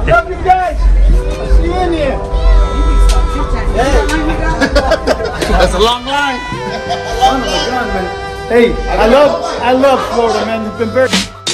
Love you guys. I'll see you in here. That's a long line. Oh my God, man. Hey, I love Florida, man. You've been very.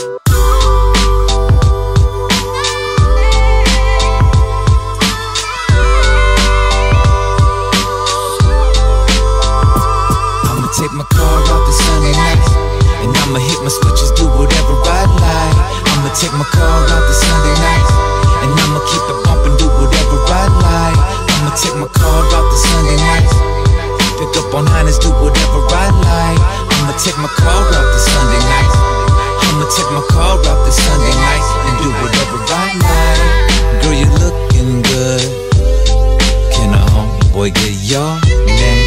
Take my car out the Sunday night, and I'ma hit my switches, do whatever I like. I'ma take my car out the Sunday night, and I'ma keep it bumping, do whatever I like. I'ma take my car out the Sunday night, pick up on Highness, do whatever I like. I'ma take my car out the Sunday night, I'ma take my car out the Sunday night, and do whatever I like. Girl, you looking good. Can a homeboy get your name?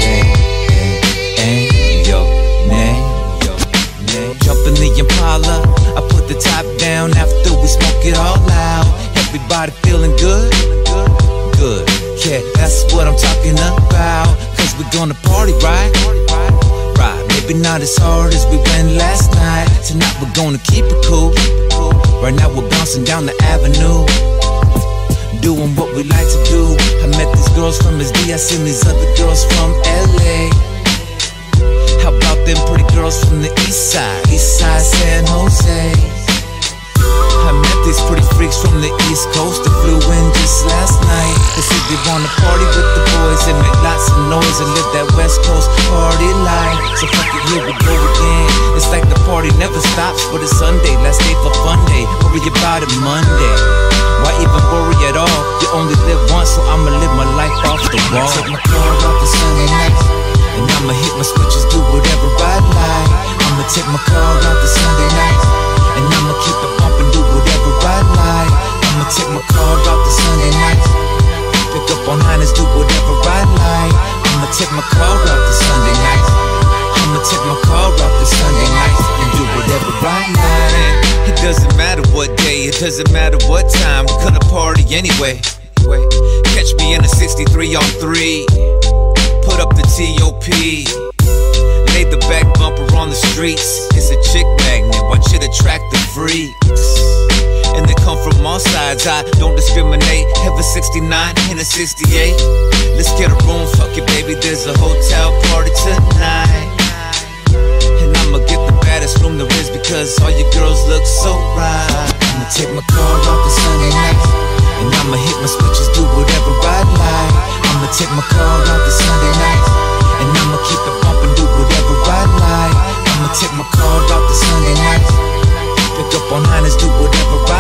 Jump in the Impala, I put the top down after we smoke it all out. Everybody feeling good? Good, yeah, that's what I'm talking about. Cause we're gonna party, right? Right, maybe not as hard as we went last night. Tonight we're gonna keep it cool. Right now we're bouncing down the avenue, doing what we like to do. I met these girls from SD, I seen these other girls from LA. How about them pretty girls from the east side San Jose? I met these pretty freaks from the east coast that flew in just last night. They said they wanna party with the boys and make lots of noise and live that west coast party life. So fuck it, here we go again. It's like the party never stops, but it's Sunday, last day for fun day. Worry about it Monday, why even worry at all? You only live once, so I'ma live my life off the wall. Take my car out the Sunday night, and I'ma hit my switches, do whatever I like. I'ma take my car out the Sunday night, and I'ma keep it bumping, do whatever I like. I'ma take my car out the Sunday night, pick up on Highness, do whatever I like. I'ma take my car out the Sunday night, I'ma take my car out the Sunday night, and do whatever I like. It doesn't matter what day, it doesn't matter what time, we're gonna party anyway. Catch me in a 63 on 3. Put up the TOP, lay the back bumper on the streets. It's a chick magnet, watch it attract the freaks. And they come from all sides, I don't discriminate. Have a 69 and a 68. Let's get a room, fuck it baby, there's a hotel party tonight. And I'ma get the baddest room there is, because all your girls look so right. I'ma take my car out the Sunday night, and I'ma hit my switches, do whatever I like. I'ma take my car out the Sunday night, and I'ma keep it bumping, do whatever I like. I'ma take my car out the Sunday night, pick up on Highness, do whatever I